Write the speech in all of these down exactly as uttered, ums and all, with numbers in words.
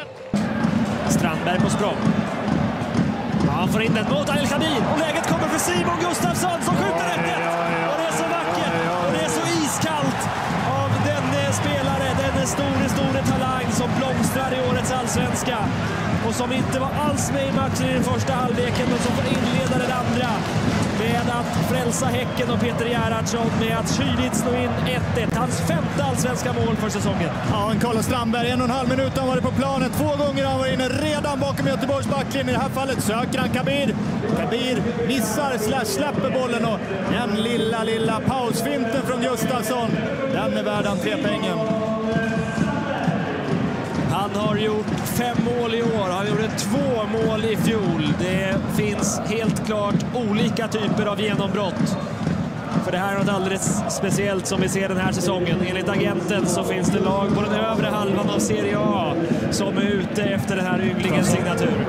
Strandberg på språng. Ja, han får in den mot El Khabir. Och läget kommer för Simon Gustafsson som skjuter rätt rätt. Och det är så vackert. Och det är så iskallt av denne spelare. Denne store, store talang som blomstrar i årets allsvenska. Och som inte var alls med i matchen i den första halvleken, men som får inleda den andra med att frälsa Häcken och Peter Gerhardsson med att kyligt slå in ett ett. Hans femte allsvenska mål för säsongen. Ja, en Carlos Strandberg, en och en halv minut han varit på planen. Två gånger han var inne redan bakom Göteborgs backlinje. I det här fallet söker han Khabir. Khabir missar, slash släpper bollen och den lilla, lilla pausfinten från Gustafsson. Den är värd entrépängen. Han har gjort fem mål i år. Han gjorde två mål i fjol. Det finns helt klart olika typer av genombrott. För det här är något alldeles speciellt som vi ser den här säsongen. Enligt agenten så finns det lag på den övre halvan av Serie A som är ute efter den här ynglingens signatur.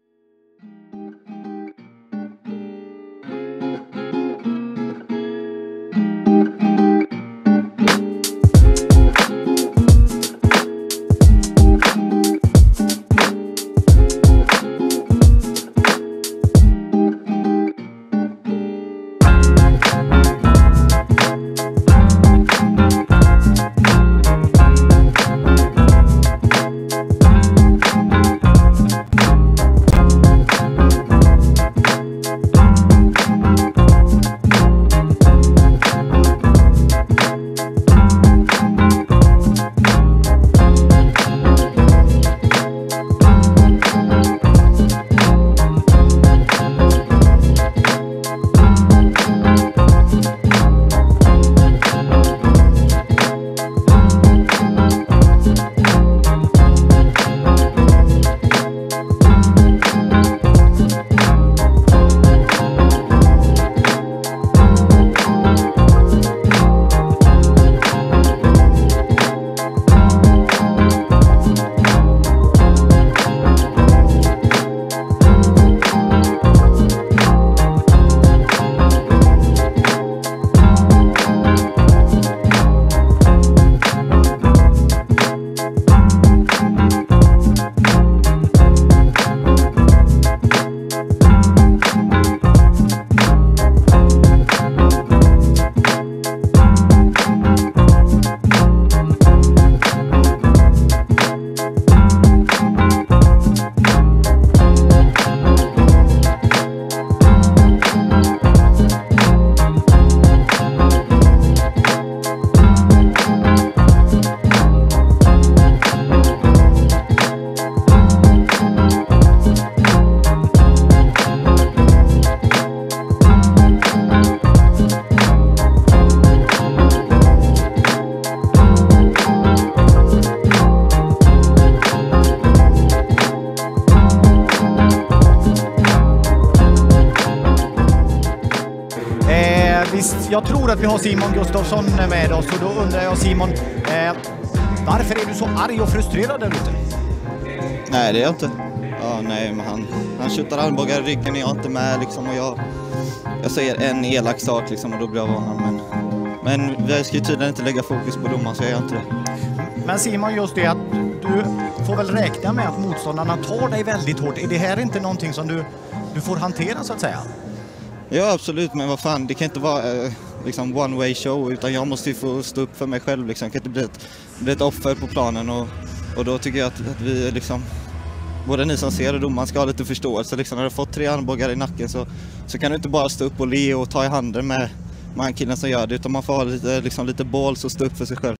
Visst, jag tror att vi har Simon Gustafsson med oss och då undrar jag Simon, eh, varför är du så arg och frustrerad där ute? Nej, det är jag inte. Ja, nej, men han, han skjuter armbågar i ryggen och jag är inte med liksom, och jag, jag säger en elak sak liksom, och då blir jag van. Men, men vi ska ju tydligen inte lägga fokus på domaren, så jag gör inte det. Men Simon, just det att du får väl räkna med att motståndarna tar dig väldigt hårt. Är det här inte någonting som du, du får hantera så att säga? Ja, absolut, men vad fan, det kan inte vara eh, liksom one way show, utan jag måste ju få stå upp för mig själv liksom. Det kan inte bli ett, bli ett offer på planen, och, och då tycker jag att, att vi liksom, både ni som ser och domaren ska ha lite förståelse liksom. När du har fått tre armbågar i nacken så, så kan du inte bara stå upp och le och ta i handen med, med killen som gör det, utan man får ha lite, liksom, lite balls och stå upp för sig själv.